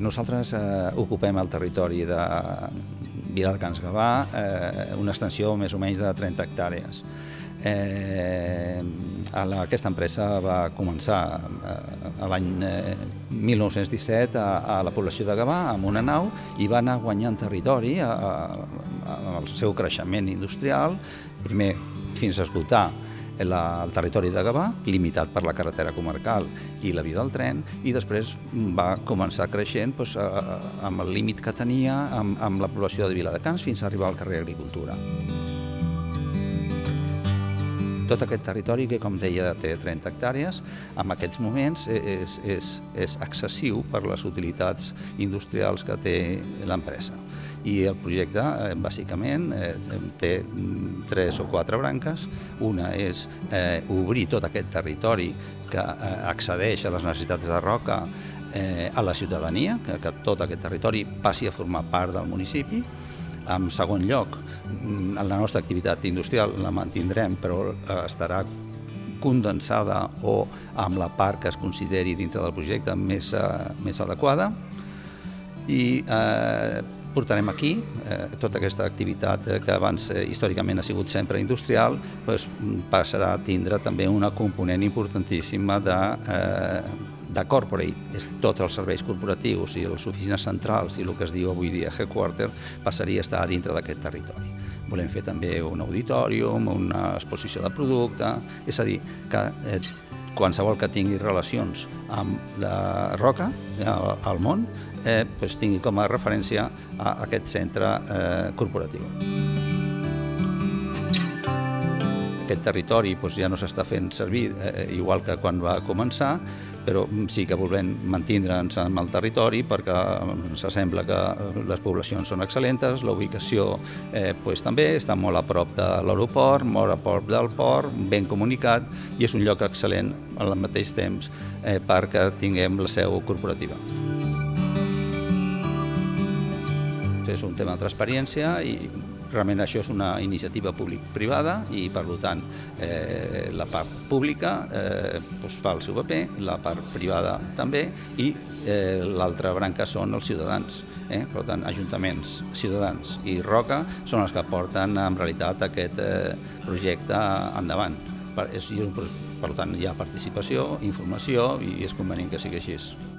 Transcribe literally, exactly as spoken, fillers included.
nosaltres eh, ocupem el territori de Viladecans Gavà, eh, una extensió més o menys de trenta hectàrees. Eh, aquesta empresa va començar eh, l'any eh, mil nou-cents disset a, a la població de Gavà amb una nau i va anar guanyant territori a, a, al seu creixement industrial, primer fins a esgotar el territori de Gavà, limitat per la carretera comarcal i la via del tren, i després va començar creixent doncs, amb el límit que tenia amb, amb la població de Viladecans fins a arribar al carrer Agricultura. Tot aquest territori, que com deia té trenta hectàrees, en aquests moments és, és, és excessiu per les utilitats industrials que té l'empresa. I el projecte, bàsicament, té tres o quatre branques. Una és eh, obrir tot aquest territori que eh, accedeix a les necessitats de roca eh, a la ciutadania, que, que tot aquest territori passi a formar part del municipi. En segon lloc, la nostra activitat industrial la mantindrem, però estarà condensada o amb la part que es consideri dintre del projecte més, més adequada. I eh, portarem aquí eh, tota aquesta activitat que abans eh, històricament ha sigut sempre industrial, doncs, passarà a tindre també una component importantíssima de eh, de corporate, és tots els serveis corporatius i les oficines centrals i el que es diu avui dia headquarter passaria a estar dintre d'aquest territori. Volem fer també un auditorium, una exposició de producte, és a dir, que eh, qualsevol que tingui relacions amb la roca eh, al món eh, doncs tingui com a referència a aquest centre eh, corporatiu. Aquest territori doncs, ja no s'està fent servir eh, igual que quan va començar, però sí que volem mantindre'ns amb el territori perquè ens sembla que les poblacions són excel·lents, la ubicació eh, doncs, també està molt a prop de l'aeroport, molt a prop del port, ben comunicat, i és un lloc excel·lent al mateix temps eh, perquè tinguem la seu corporativa. És un tema de transparència i realment això és una iniciativa públic-privada i, per tant, eh, la part pública eh, doncs fa el seu paper, la part privada també, i eh, l'altra branca són els ciutadans. Eh? Per tant, ajuntaments, ciutadans i Roca són els que porten en realitat aquest eh, projecte endavant. Per, és, per tant, hi ha participació, informació i és convenient que sigui així.